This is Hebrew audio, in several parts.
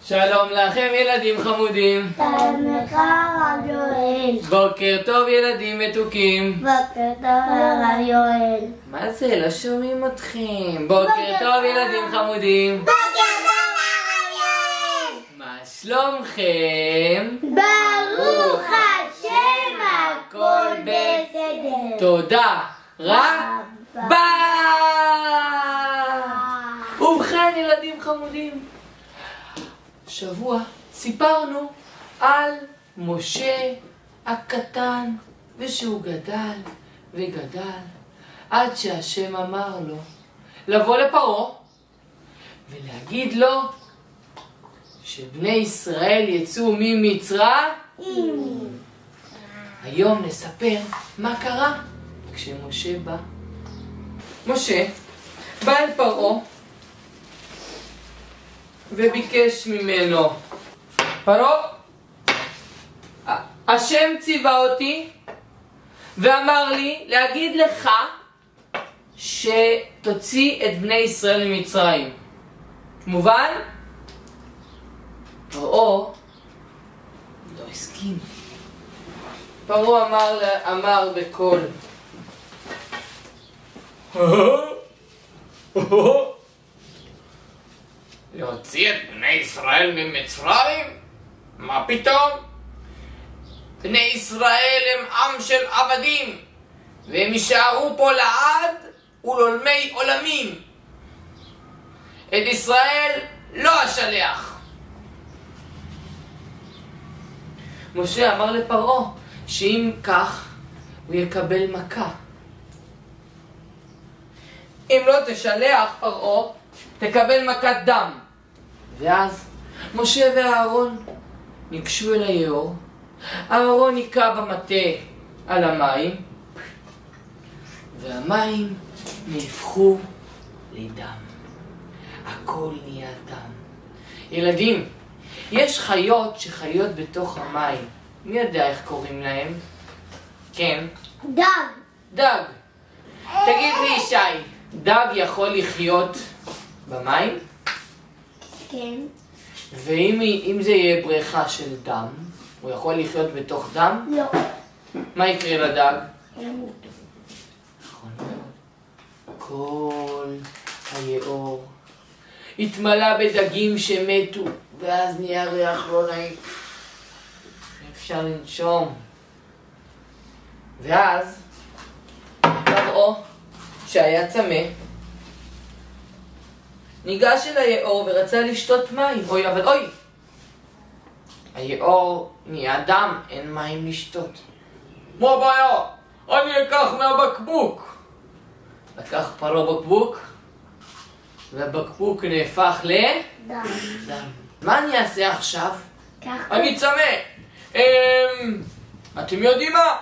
שלום לכם ילדים חמודים. שלום לך הרב יואל. בוקר טוב ילדים מתוקים. בוקר טוב הרב יואל. מה זה? לא שומעים אתכם. בוקר טוב ילדים חמודים. בוקר טוב הרב יואל. מה שלומכם? ברוך השם הכל בסדר. תודה רבה. ובכן ילדים חמודים, שבוע סיפרנו על משה הקטן ושהוא גדל וגדל עד שהשם אמר לו לבוא לפרעה ולהגיד לו שבני ישראל יצאו ממצרים. היום נספר מה קרה כשמשה בא. משה בא אל פרעה וביקש ממנו, פרעה, השם ציווה אותי ואמר לי להגיד לך שתוציא את בני ישראל ממצרים. מובן? פרעה לא הסכים. פרעה אמר בקול, להוציא את בני ישראל ממצרים? מה פתאום? בני ישראל הם עם של עבדים והם יישארו פה לעד ולעולמי עולמים. את ישראל לא אשלח. משה אמר לפרעה שאם כך הוא יקבל מכה. אם לא תשלח פרעה תקבל מכת דם. ואז משה ואהרון ניגשו אל היאור. אהרון ניקה במטה על המים והמים נהפכו לדם. הכל נהיה דם. ילדים, יש חיות שחיות בתוך המים. מי יודע איך קוראים להם? כן? דג. דג. תגיד לי שי, דג יכול לחיות במים? כן. ואם זה יהיה בריכה של דם, הוא יכול לחיות בתוך דם? לא. מה יקרה לדג? ימות. נכון מאוד. כל היאור התמלא בדגים שמתו, ואז נהיה ריח לא נעים. אפשר לנשום. ואז פרעה שהיה צמא ניגש אל היאור ורצה לשתות מים. אבל היאור נהיה דם, אין מים לשתות. מה הבעיה? אני אקח מהבקבוק. לקח פרעה בקבוק והבקבוק נהפך דם. לדם. מה אני אעשה עכשיו? כך. אני צמא. אתם יודעים מה?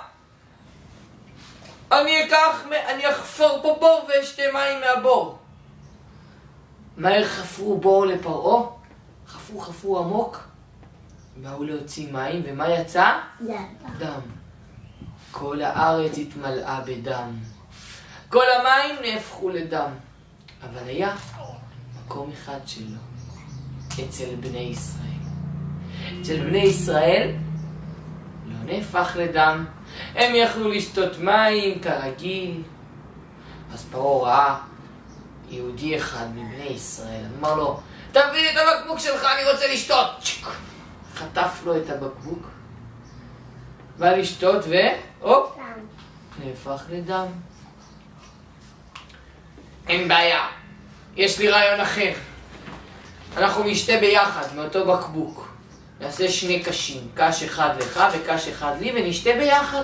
אני אחפור פה בור ואשתה מים מהבור. מהר חפרו בור לפרעה, חפרו עמוק, באו להוציא מים, ומה יצא? דם. כל הארץ התמלאה בדם. כל המים נהפכו לדם. אבל היה מקום אחד שלו, אצל בני ישראל. אצל בני ישראל לא נהפך לדם. הם יכלו לשתות מים כרגיל. אז פרעה ראה יהודי אחד מבני ישראל, אמר לו, תביא את הבקבוק שלך, אני רוצה לשתות. חטף לו את הבקבוק, בא לשתות והופ, נהפך לדם. אין בעיה, יש לי רעיון אחר. אנחנו נשתה ביחד מאותו בקבוק. נעשה שני קשים, קש אחד לך וקש אחד לי, ונשתה ביחד.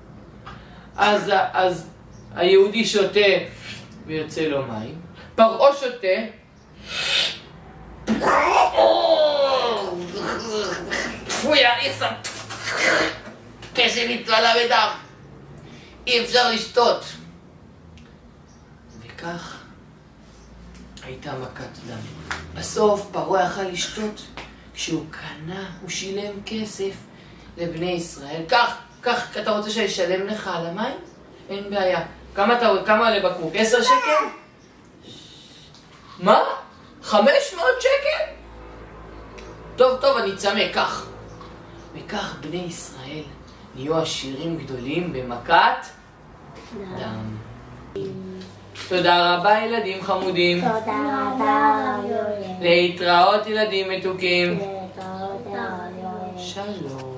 אז היהודי שותה ויוצא לו מים. פרעה שותה. פויה, איסם. קשב התמלא בדם. אי אפשר לשתות. וכך הייתה מכת דם. בסוף פרעה יכל לשתות. כשהוא קנה, הוא שילם כסף לבני ישראל. כך, אתה רוצה שישלם לך על המים? אין בעיה. כמה עלה בקבוק? 10 שקל? מה? 500 שקל? טוב, טוב, אני צמא, כך. וכך בני ישראל נהיו עשירים גדולים במכת דם. תודה רבה ילדים חמודים. תודה רבה, יואל. להתראות ילדים מתוקים. תודה רבה, יואל. שלום.